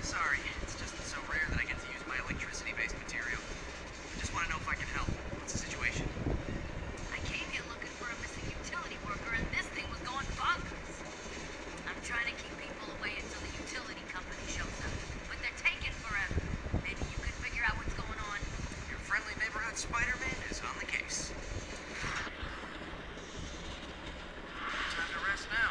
Sorry, it's just so rare that I get to use my electricity-based material. I just want to know if I can help. What's the situation? I came here looking for a missing utility worker, and this thing was going bonkers. I'm trying to keep people away until the utility company shows up, but they're taking forever. Maybe you can figure out what's going on. Your friendly neighborhood Spider-Man is on the case. Time to rest now.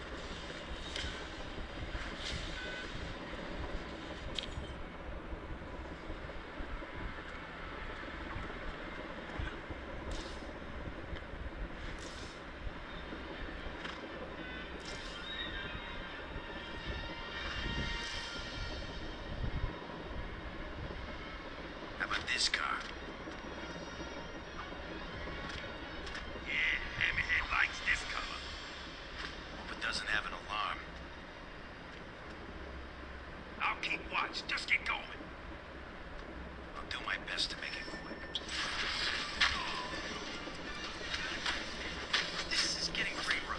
How about this car? Yeah, Hammerhead likes this color. Hope it doesn't have an alarm. I'll keep watch. Just get going. I'll do my best to make it quick. This is getting pretty rough.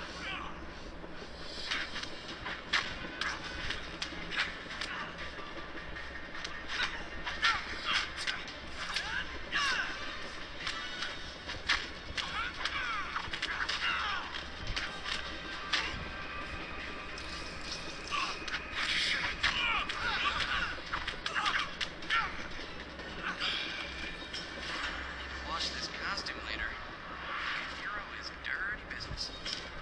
Wash this costume later. Hero is dirty business.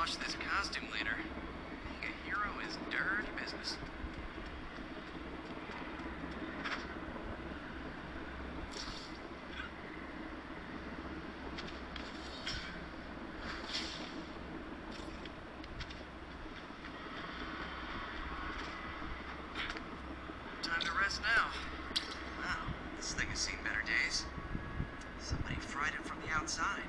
wash this costume later. Being a hero is dirty business. Time to rest now. Wow, this thing has seen better days. Somebody fried it from the outside.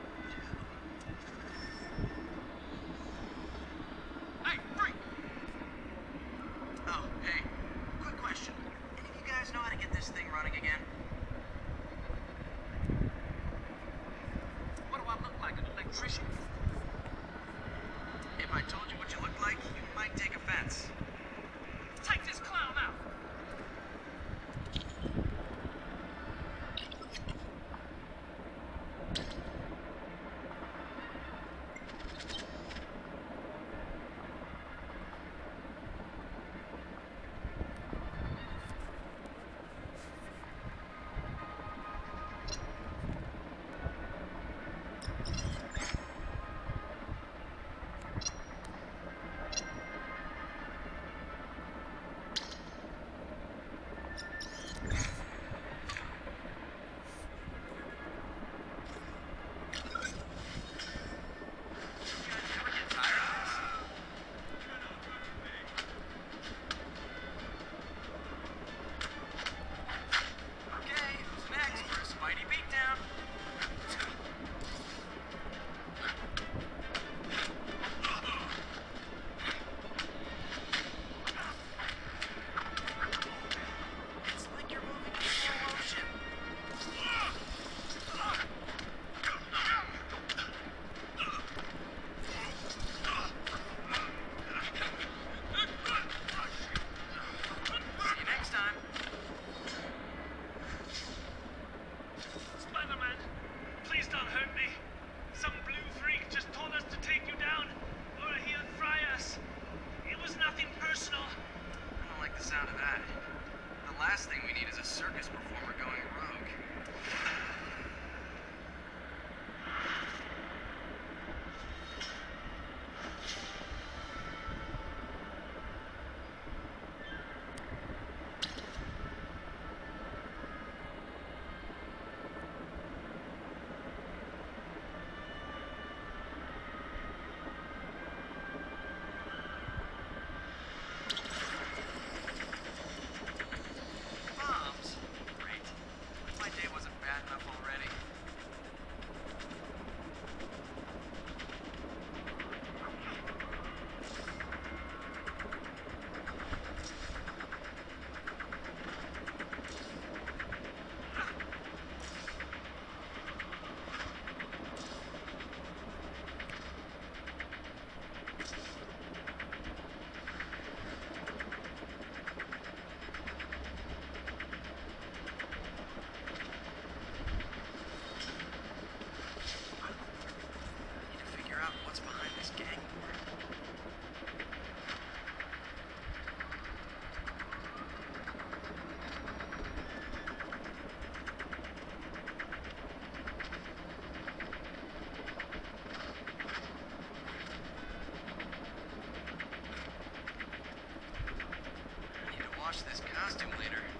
Hey, freak! Oh, hey. Quick question. Any of you guys know how to get this thing running again? What do I look like, an electrician? If I told you what you look like, you might take offense. Take this clown out! Spidey beatdown. It's like you're moving in slow motion. See you next time. Spider-Man, please don't hurt me. Some blue freak just told us to take you down, or he'll fry us. It was nothing personal. I don't like the sound of that. The last thing we need is a circus performer going rogue. Bombs? Great. My day wasn't bad enough already. Need to figure out what's behind this gang war. I need to wash this costume later.